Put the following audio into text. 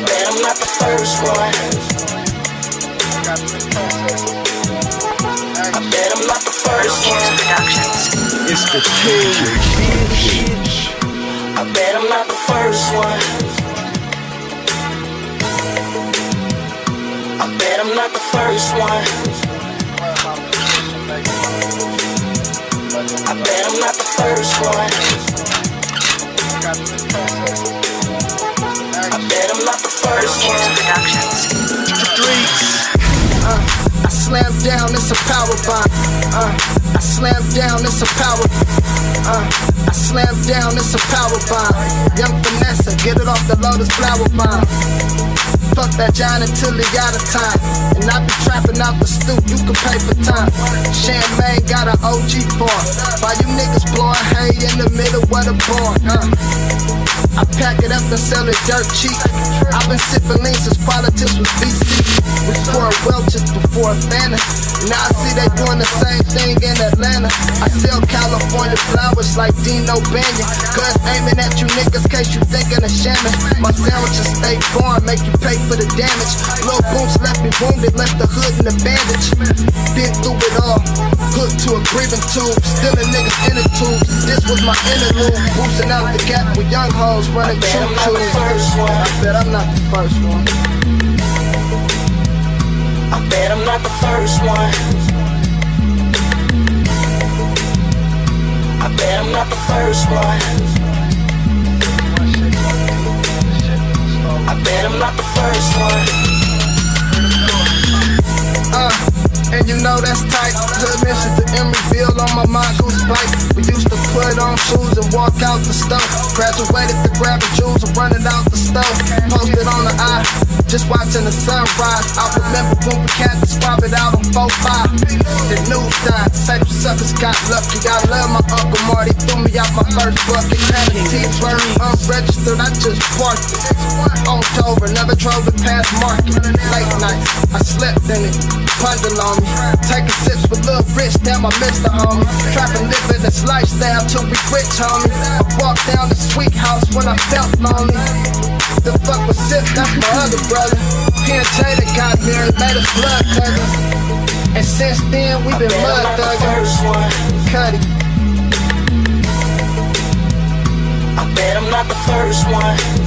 bet I'm not the first one. I bet I'm not the first one. It's the king. I bet I'm not the first one. I bet I'm not the first one. I bet I'm not the first one. I bet I'm not the first one. Streets. I slam down, it's a power bomb. I slam down, it's a power. I slam down, it's a power bomb. Young Vanessa, get it off the Lotus flower bomb. Fuck that John until he out of time. And I be trapping out the stoop, you can pay for time. Champagne got an OG form. While you niggas blowing hay in the middle of the bar. I pack it up and sell it dirt cheap. I've been sipping lean since politics was BC. Before Welch's, before Fanta. Now I see they doing the same thing in Atlanta. I sell California flowers like Dino Banyan. Guns aiming at you niggas case you thinking of shaman. My sandwiches stay born, make you pay for the damage. Lil Boots left me wounded, left the hood in a bandage. Been through it all, hooked to a breathing tube. Stealing niggas in the tubes, this was my interlude. Boosting out the gap with young hoes running choo-choo. I bet I'm not the first one. I bet I'm not the first one. I bet I'm not the first one. I bet I'm not the first one. And you know that's tight. Hood missions to Emeryville on my mongoose bike. We used to put on shoes and walk out the stove. Graduated to grabbing jewels and running out the stove. Posted on the eye, just watching the sunrise. I remember when we can't describe it out on 4-5. The news died, say them suckers got lucky. I love my Uncle Marty, threw me out my first bucket. Had a T-bird unregistered, I just parked it. October, never drove it past market. Late nights, I slept in it, pundle on me. Taking sips with Lil Rich, damn I missed the homie. Trapping, living this lifestyle till we rich, homie. I walked down the sweet house when I felt lonely. The fuck was Sip, that's my other brother. P and J that got married, made us blood cousins. And since then we been mud thugging. Cuddy. I bet I'm not the first one.